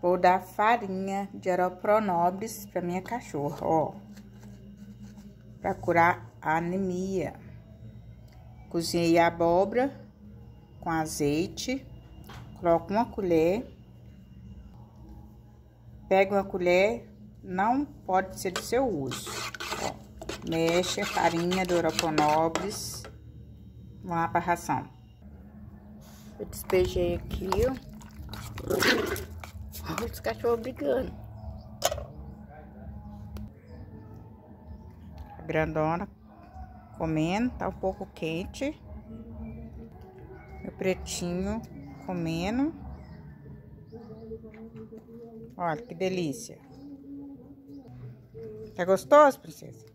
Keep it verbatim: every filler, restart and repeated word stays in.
Vou dar farinha de Oropronobis para minha cachorra, ó. Para curar a anemia. Cozinhei a abóbora com azeite. Coloco uma colher. Pega uma colher, não pode ser do seu uso. Ó, mexe a farinha do Oropronobis. Vamos lá para ração. Eu despejei aqui, ó. Olha os cachorros brigando. A grandona comendo, tá um pouco quente. Meu pretinho comendo. Olha que delícia. Tá gostoso, princesa?